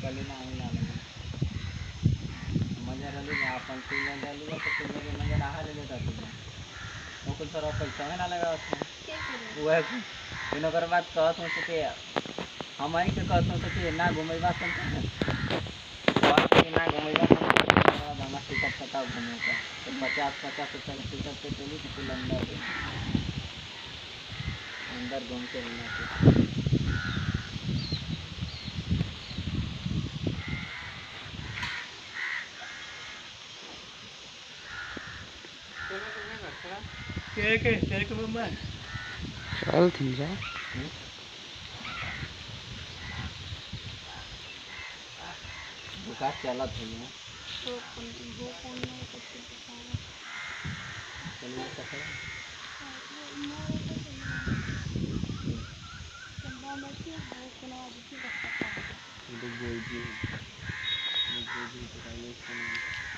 कली नाही लागलं मजा रली ना अपन तीन जन डाली तो तीन जन मजा नहा ले लेता तुम वो कुछ और पैसा में ना लगा उसमें वो है इन अगर बात कहत हूँ तो हम आई के कहत हूँ तो ना घूमे बात कहत ना घूमे बात हमारा टिकट कटा घूमने का तो 50-50 रुपये का टिकट पे चली तो अंदर घूम के रहना के मम्मा चल थी जा दुकान चला थी ना चलिए सफर गोजी तो